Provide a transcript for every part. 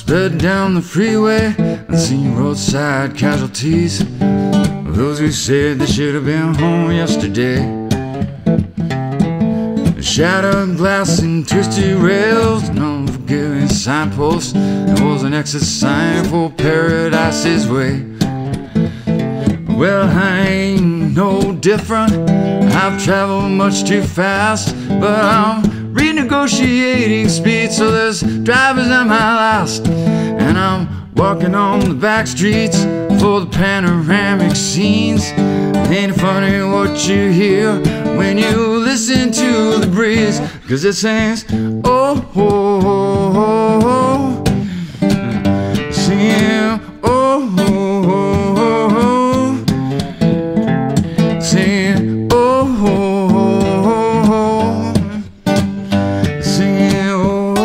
sped down the freeway and seen roadside casualties, those who said they should have been home yesterday. Shattered glass and twisted rails, an unforgiving signpost, there was an exit sign for Paradise's Way. Well, I ain't no different, I've traveled much too fast, but I'm renegotiating speed, so this driver's at my last. And I'm walking on the back streets for the panoramic scenes. Ain't it funny what you hear when you listen to the breeze? 'Cause it sings, oh, oh, oh, oh, oh. Singing, oh, oh, oh, oh, oh. Singing, oh, oh, oh, oh, oh. Singing, oh,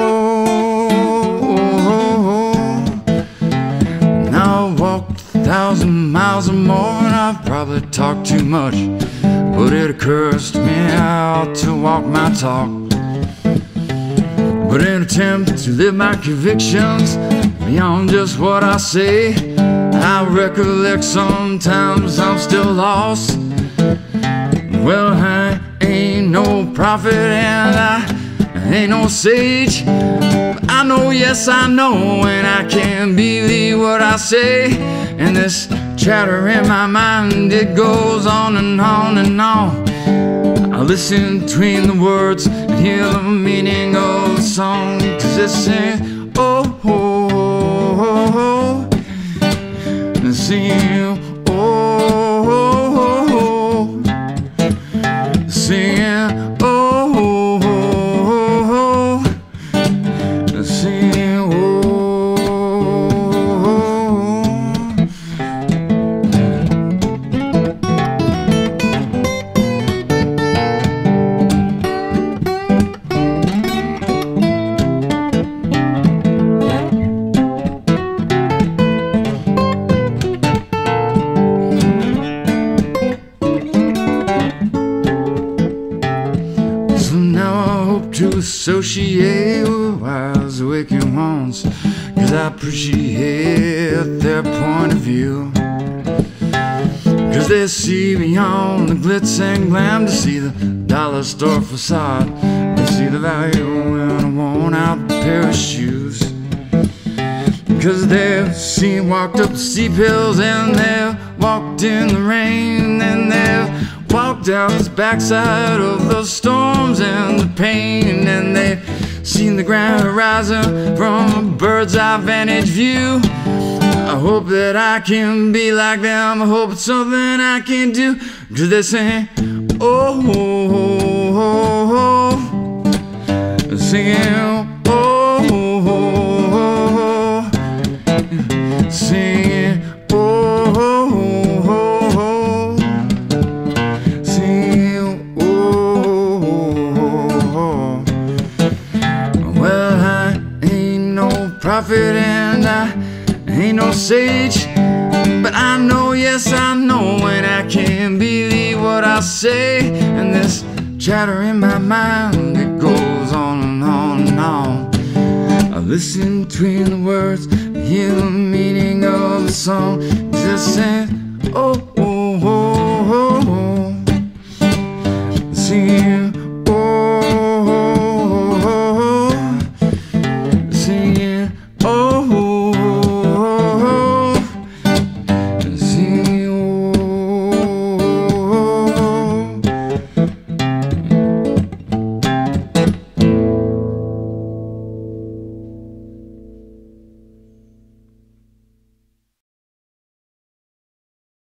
oh, oh, oh. Now I've walked 1,000 miles or more, and I've probably talked too much, but it occurs to me I ought to walk my talk. But in an attempt to live my convictions beyond just what I say, I recollect sometimes I'm still lost. Well, I ain't no prophet and I ain't no sage, but I know, yes I know, and I can't believe what I say. And this chatter in my mind, it goes on and on and on. I listen between the words and hear the meaning of the song, 'cause it's saying, oh, oh, oh, oh, and singing, oh, oh, oh, oh, singing, oh, oh, oh, oh, singing, oh, oh. To associate with wise awakened ones, 'cause I appreciate their point of view, 'cause they see beyond the glitz and glam, to see the dollar store facade, they see the value in a worn out pair of shoes, 'cause they've seen walked up the steep hills, and they've walked in the rain, and they've walked down the backside of the storms and the pain, and they've seen the grand horizon from a bird's eye vantage view. I hope that I can be like them, I hope it's something I can do, 'cause they're saying, oh, oh, oh, oh, oh. Singing, oh, oh, oh, oh, singing, oh, oh, oh, oh. Prophet and I ain't no sage, but I know, yes I know, and I can't believe what I say. And this chatter in my mind, it goes on and on and on. I listen between the words, hear the meaning of the song, just saying, oh, oh, oh, oh, oh. Singing,